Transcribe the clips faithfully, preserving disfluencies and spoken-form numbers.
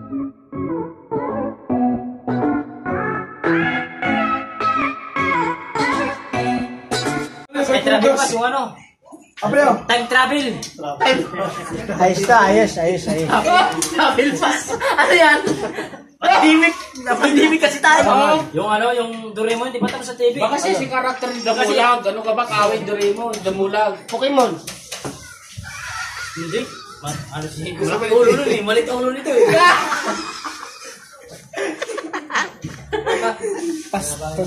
May travel pa yung ano? Apa yun? Time travel. Ayos na, ayos, ayos, ayos. Travel pass. Ano yan? Pandemic. Pandemic kasi tayo. Yung ano, yung Doraemon, di ba tapos sa T V? Baka kasi si karakter ni Damulag. Ano ka ba kawin Doraemon? Damulag. Pokemon. Hindi. Ano si Malit ulo nun eh. Malit ulo nito eh. Pas, pas.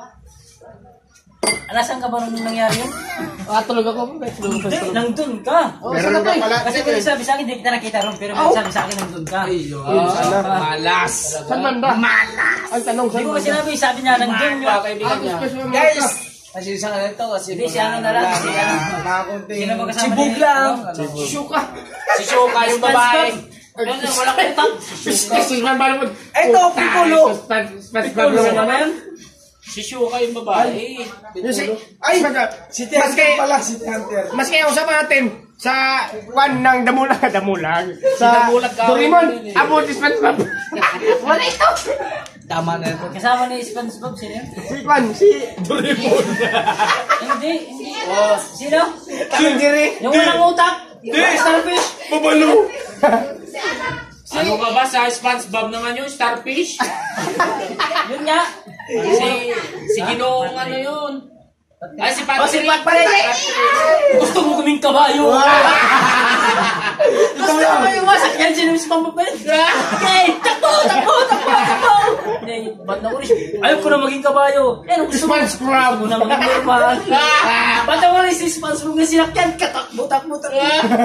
Alasan ka ba nung nangyari yun? Ah, tulog ako. Tulog ako. Nandun ka. Oh, sana pa pala. Kasi kung sabi sa akin, hindi kita nakita ron. Pero kung sabi sa akin, nandun ka. Malas. Saan banda? Malas. Ang tanong, Hindi ko kasi sinabi, sabi niya, nandun yun. Guys! Kasi isang ano ito kasi Hindi, si ano na lang. Si ano. Sino ba kasama Si Bug lang. Si Shuka. Si Shuka yung babae. Wala ko utang. Ito, Piccolo. Piccolo naman. Si Shuka yung babae. Ay, City Hunter pala, City Hunter. Mas kaya usapan natin sa kwan ng Damulag, Damulag. Sa Damulag ka. Doraemon, abot is SpongeBob. Wala ito. Tama na ito. Kasama ni SpongeBob, sino yun? Si kwan, si Doraemon. Hindi, hindi. Sino? Sindiri. Yung walang utak. Hindi. Starfish. Babalo. Ano ka ba sa SpongeBob naman yung starfish? Yun nga. Si si Ginoong ano yun? Ay si Oh, si Patrick. Patrick. Gusto mo kaming kabayo. Gusto mo yung wasak yan, sino si Pampapel? Okay, takbo, takbo, takbo, takbo. Hindi, ba't na ko rin? Ayaw ko na maging kabayo. Yan, gusto mo. Gusto mo na maging normal. Ba't ako rin si SpongeBob na sinakyan? Katakbo, takbo, takbo.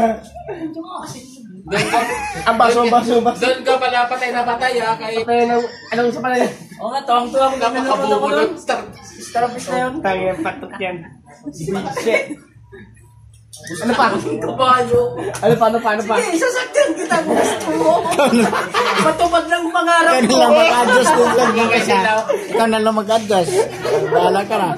Doon ka, Ang baso, ang baso, ang baso. doon ka pala patay na patay ha. Kaya Patay ng, anong sa pala yan? Oo nga, tawang-tuwa ko kami na napakabubo doon. ng star. Starfish na yun. Tangin, patot yan. Shit. Ano pa? Kabayo. Ano pa, ano pa, ano pa? Hindi, sasakyan kita kung gusto mo. Matupad lang pangarap ko. Ikaw na lang mag-adjust kung vlog mo ka siya. Ikaw na lang mag-adjust. Bahala ka na.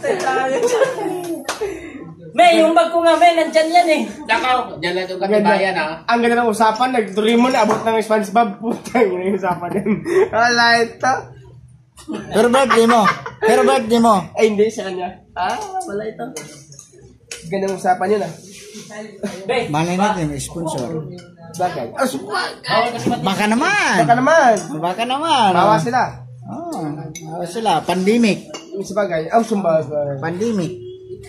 May, yung bag ko nga, may, nandyan yan eh. Nakaw, dyan lang yung katibayan ha. Ang ganda ng usapan, nag-Doraemon, abot ng SpongeBob. Putang, yun yung usapan din. Wala ito. Pero birthday mo. Pero birthday mo. Ay, hindi, sa kanya. Ah, wala ito. Ganda ng usapan yun ah. Be, Malay natin, may sponsor. Bagay. Ah, subag! Baka naman. Baka naman. Baka naman. Bawa sila. Oh, bawa sila. Pandemic. Yung sabagay. Ang sumbagay. Pandemic.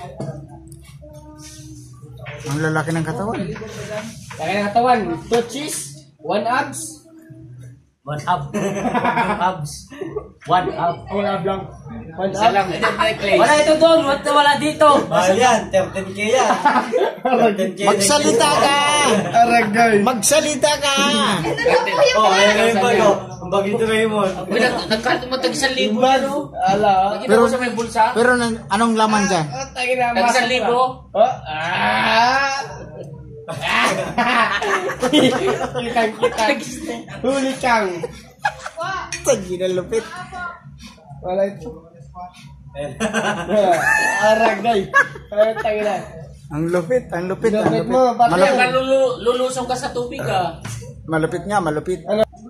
Ang lalaki ng katawan. Laki ng katawan. Two cheese. One abs. one up. One abs. One up. One ab lang. One Isa ab. lang, ito necklace. Wala ito doon, wala, wala dito. Mahal yan, thirteen K yan. thirteen K. Magsalita ka. Aragay. Magsalita ka. Oh, ayan na yung bago. Ang bagito ngayon mo. Uy, nagkalit mo tag-isang libo yan o. Ala. Nakita mo sa may bulsa? Pero nan- anong laman dyan? Tangin na. Tag-isang libo. Oh. Ah. Kitang kitang. Huli kang. Tagi na lupit. Wala ito. Aragay. Ay, tangin na. Ang lupit, ang lupit, ang Lupit lupit. mo, pati. Kaya Malupit, ka lulu- lulusong ka sa tubig ah. malupit nga, malupit.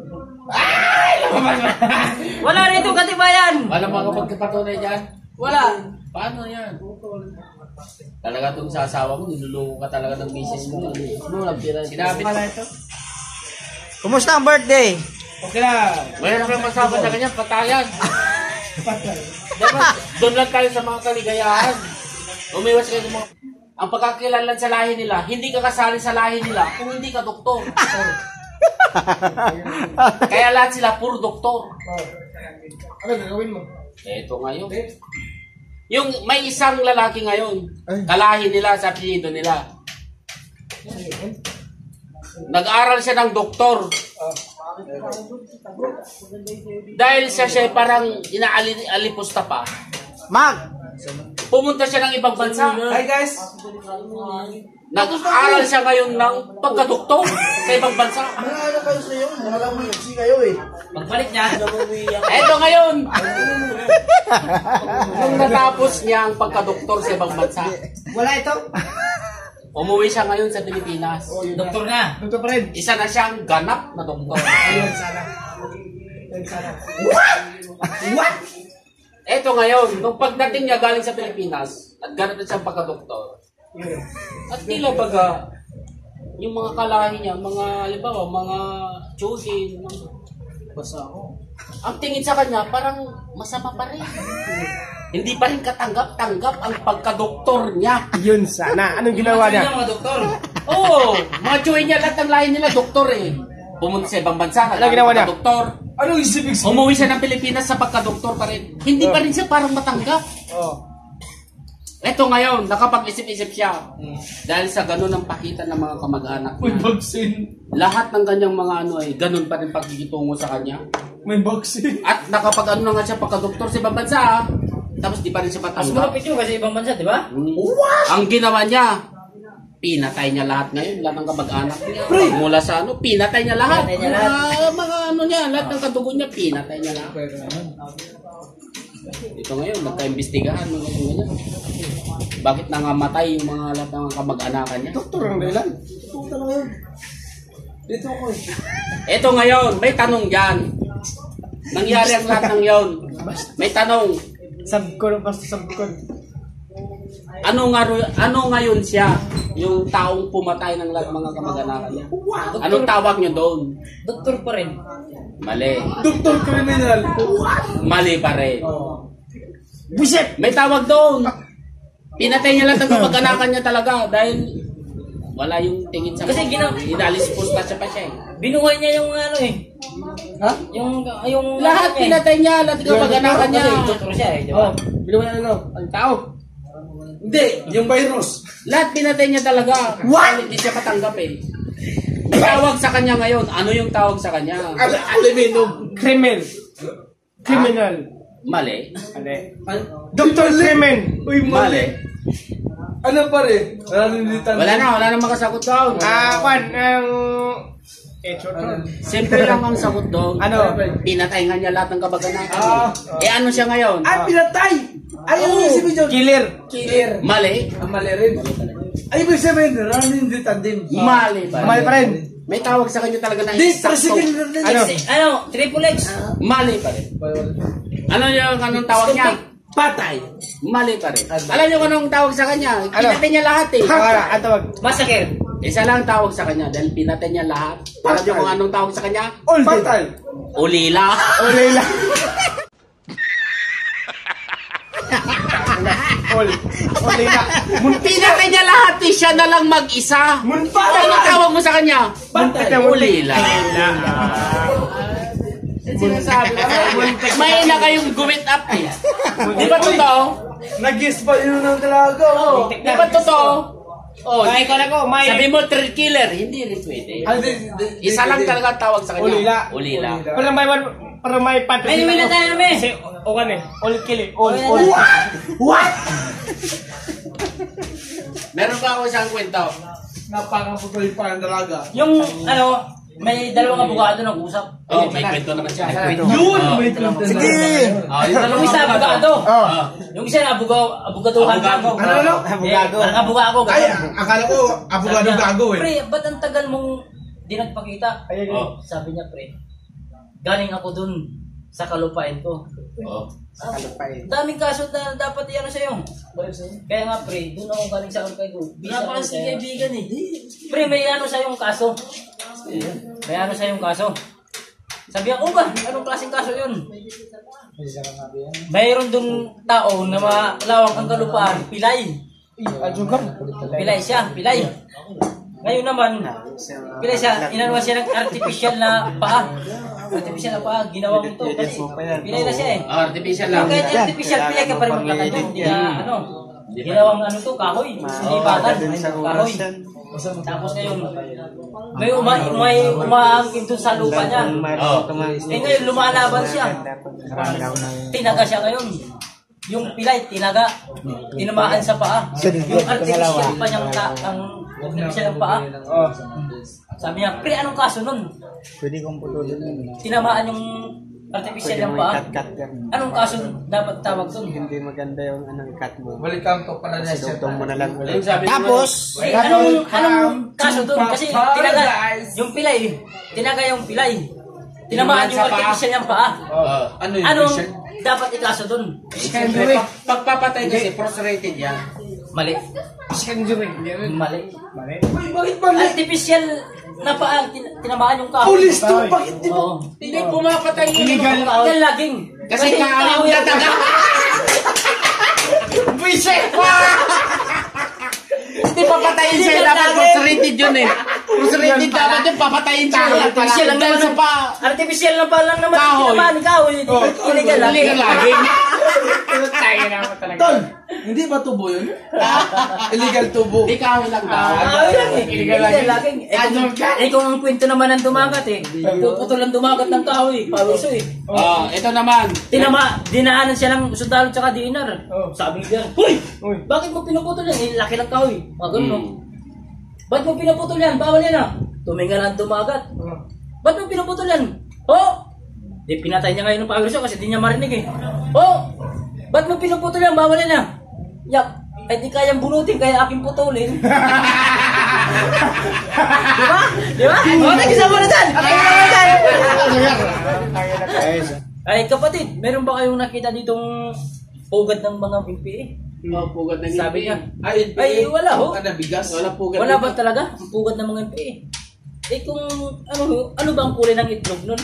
Wala rito katibayan. Wala pa kapag kapatunay dyan. Wala. Paano yan? Talaga itong sa asawa mo, niluloko ka talaga ng misis mo. Ano, nagtira. Sinabi na ito. Kumusta ang birthday? Okay na. Mayroon kang masabi sa kanya, patayan. Dapat doon lang tayo sa mga kaligayahan. Umiwas kayo ng mga... Ang pagkakilanlan sa lahi nila, hindi ka kasali sa lahi nila kung hindi ka doktor. Kaya lahat sila puro doktor. Ano gagawin mo? Ito ngayon. Yung may isang lalaki ngayon, kalahi nila sa apelyido nila. Nag-aral siya ng doktor. Dahil siya siya parang inaalipusta pa. Mag! Pumunta siya ng ibang bansa. Hi guys. Nag-aral siya ngayon ng pagkadoktor sa ibang bansa. Mga ano kayo sa'yo? Mga lang mo yung si kayo eh. Pagbalik niya. Eto ngayon. Nung natapos niya ang pagkadoktor sa ibang bansa, Wala ito. Umuwi siya ngayon sa Pilipinas. Doktor na. Ito pa rin. Isa na siyang ganap na doktor. Ayun, sana. Ayun, sana. Eto ngayon, nung pagdating niya galing sa Pilipinas, at ganap na siyang pagka-doktor, at tila baga, yung mga kalahi niya, mga, halimbawa, mga tsuhin, mga basa ako. Ang tingin sa kanya, parang masama pa rin. Hindi pa rin katanggap-tanggap ang pagka-doktor niya. Yun, sana. Anong ginawa niya? Mga doktor. Oo, mga tsuhin niya, lahat ng lahi nila, doktor eh. Pumunta sa ibang bansa, Ano ginawa niya? doktor. Anong isipin? Umuwi siya ng Pilipinas sa pagka-doktor pa rin. Hindi pa rin siya parang matanggap. Oh. Eto ngayon, nakapag-isip-isip siya. Dahil sa ganun ang pakita ng mga kamag-anak May niya. vaccine. Lahat ng kanyang mga ano eh, ganun pa rin pagkikitungo sa kanya. May vaccine. At nakapag ano na nga siya pagka-doktor sa ibang bansa ah. Tapos di pa rin siya Mas matanggap. malapit yun kasi ibang bansa, di ba? Ang ginawa niya, pinatay niya lahat ngayon, lahat ng kamag-anak niya. Mula sa ano, pinatay niya lahat. Pinatay niya lahat. Mga, mga ano niya, lahat ng kadugo niya, pinatay niya lahat. Ito ngayon, nagka-imbestigahan. Mga ganyan. Bakit nangamatay yung mga lahat ng kamag-anakan niya? Doktor ang dahilan. Dito ako eh. Ito ngayon, may tanong dyan. Nangyari ang lahat ng yon. May tanong, Sabkon, basta sabkon. ano nga ano ngayon siya, yung taong pumatay ng lahat mga kamag-anakan niya? Anong tawag niyo doon? Doktor pa rin. Mali. Doktor criminal. Mali pa rin. Buset! May tawag doon. Pinatay niya lahat ng kamag-anakan niya talaga dahil wala yung tingin sa Kasi gina- inalis posta siya pa siya eh. Binuhay niya yung ano eh. Ha? Yung, yung... Lahat ano niya eh. pinatay niya, lahat ng kamag-anakan niya. Kasi doktor siya eh, di ba? Oh, binuha na ano? Ang tao. Hindi, yung virus. Lahat pinatay niya talaga. What? Hindi siya matanggap eh. Tawag sa kanya ngayon. Ano yung tawag sa kanya? Aluminum. Criminal. Criminal. Mali. Ano? Doctor Crimin. Uy, Mali. mali. Ano pa rin? Nalilitan. Wala na, wala na makasagot doon. Ah, kwan, ang... Eh, short term. Simple lang ang sagot doon. Ano? Pinatay nga niya lahat ng kabag-anakan. Ah. Eh ano siya ngayon? Ay, pinatay! Ay, ano yung isipin dyan? Killer. Killer. Mali. Ang mali rin. Ay, ibig sabihin, running the tandem. Mali pa. Mali pa rin. May tawag sa kanya talaga na Di, eksakto. president rin. Ano? Ano? Triple X. Mali pa rin. Ano yung anong tawag niya? Patay. Mali pa rin. Alam niyo kung anong tawag sa kanya? Pinatay niya lahat eh. Wala, ang tawag. Massacre. Isa lang ang tawag sa kanya dahil pinatay niya lahat. Alam niyo kung anong tawag sa kanya? All Patay. Ulila. Olay lang. All. Olay lang. Pinatay niya lahat eh. Siya na lang mag-isa. Muntik. Anong tawag mo sa kanya? Muntik na Ulila. Sinasabi ko sa'yo, may na kayong gumit up eh. Di ba totoo? Nag-guess pa yun ng talaga. Oo. Di ba totoo? Oh, May ko na ko, may... sabi mo thrill killer, hindi rin pwede. Ay, di- di- Isa lang di- talaga ang tawag sa kanya. Ulila. Ulila. Para may one, para may patrick. May iwi na tayo namin. Kasi, o kan eh. All kill eh. All, Okay, all. na- What? Meron pa ako isang kwento. Napakaputol pa ang dalaga. Yung ano, may dalawang abogado nag-usap. Oh, may kwento naman siya. Yun! Oh. May kwento na. Sige! Oh, yung Yung dalawang isa abogado. Oh. Oh. Yung isa na abogado, abogaduhan Abogado. lang. Ano, ano? Abogado. Eh, ang abogado. Ay, akala ko, abogado gago eh. Pre, ba't ang tagal mong di nagpakita? Oh. Sabi niya, pre, galing ako dun sa kalupain ko. Oh. Ah, daming kaso na dapat i-ano sa'yo. Kaya nga, pre, dun ako galing sa kalupain ko. Wala pa kasi kaibigan eh. Pre, may ano sa'yong kaso. May ano sa'yong kaso. Sabi ako, ba? Anong klaseng kaso yun? Mayroon dun tao na malawak ang kalupaan, pilay. Pilay siya, pilay. Ngayon naman, pilay siya, inanuwa siya ng artificial na paa. Artificial na paa, ginawa ko ito. Kasi pilay na siya eh. Ah, artificial lang. Kahit artificial, pilay ka pa rin magkakay doon. Hindi na, ano, ginawang ano to, kahoy. Sinibatan, kahoy. Tapos ngayon, may uma, may umaangkin doon sa lupa niya. Oh. Eh ngayon, lumalaban siya. Tinaga siya ngayon. Yung pilay, tinaga. Tinamaan sa paa. Yung artificial pa niyang ta, ang artificial ng paa. Sabi niya, pre, anong kaso nun? Pwede kong putulin yun. Tinamaan yung artificial yung paa. Cut-cut yan. Anong kaso dapat tawag doon? Hindi maganda yung anong cut mo. Balikan to para na siya. Dugtong mo na lang ulit. Yung sabi Tapos, Eh, anong, anong kaso doon? Kasi tinaga, yung pilay, tinaga yung pilay. Tinamaan yung artificial yung paa. Ano yun? Anong dapat ikaso doon? Pagpapatay kasi frustrated yan. Mali. Secondary. Mali. Mali. Bakit ba? Artificial na paa, tin- tinamaan yung kahoy. Police to, bakit di Oo. Hindi pumapatay yun. Illegal. Yan laging. Kasi kahoy yung na Visit! Hindi papatayin siya. Dapat frustrated yun eh. Frustrated dapat yun. Papatayin siya. Artificial lang naman. Dahil sa pa. Artificial lang pala lang naman. Kahoy. Tinamaan yung kahoy. Illegal laging. Illegal laging. Tayo na ako talaga. Tol! Hindi ba tubo yun? Illegal tubo. Hindi kahoy lang daw. Kahoy lang eh. Illegal laging. Eh kung, eh kung ang kwento naman ng dumagat eh. Puputol ang dumagat ng kahoy. Pawiso eh. Oh, ito naman. Tinama, dinaanan siya ng sundalo tsaka dinar. Oh. Sabi niya, Hoy! Uy. Bakit mo pinuputol yan? Eh, laki ng kahoy. Mga ganun, no? Hmm. Ba't mo pinuputol yan? Bawal yan ah. Tumingal ang dumagat. Ba't mo pinuputol yan? Oh! Di pinatay niya ngayon ng pawiso kasi di niya marinig eh. Oh! Ba't mo pinuputol yan? Bawal yan ah. Yak, ay di kayang bunutin kaya aking putulin. Di ba? Di ba? O, nag-isa mo na dyan! Nag-isa mo na dyan! Ay kapatid, meron ba kayong nakita ditong pugad ng mga M P A? Oh, pugad ng Sabi niya. Ay, Ay, wala ho. Kada bigas. Wala pugad. Wala ba talaga ang pugad ng mga M P A? Eh kung ano ho, ano ba ang kulay ng itlog nun?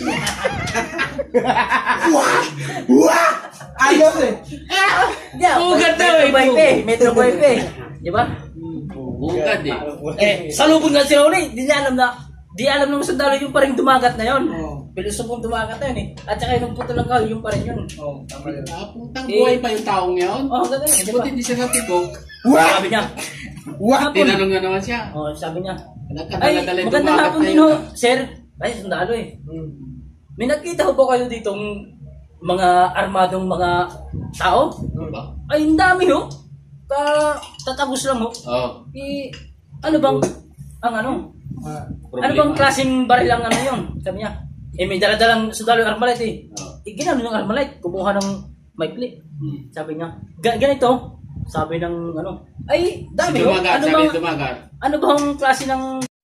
Ayaw eh. Yeah, Pugad daw eh, Metro Boy Metro Boy Di ba? Pugad eh. Eh, salubong nga si Ronnie, di niya alam na, di alam ng sundalo yung paring dumagat na yun. Pilusubong dumagat na yun eh. At saka yung puto lang kahoy, yung pa rin yun. Oh, tama yun. Ah, putang buhay pa yung taong yun. Oh, ganda yun, di ba? Buti hindi siya natibok. Sabi niya. Hapon. Tinanong nga naman siya. Oh, sabi niya. Ay, Nagkadala-dala yung magandang dumagat hapon na din yun. ho, sir. Ay, sundalo eh. May nakita ho ba kayo ditong mga armadong mga tao? Diba? Ay, ang dami ho. Ka tatagos lang ho. Oh. Eh, ano bang, ang ano? Ano bang klaseng baril ang ano yun? Sabi niya. Eh, may daladalang sundalo yung armalite eh. Oh. Eh, ginano yung armalite? Kumuha ng maikli. Hmm. Sabi niya. Ga ganito. Sabi ng ano. Ay, Si dami ho. Dumagat, Ano sabi bang, ni Dumagat. ano bang klase ng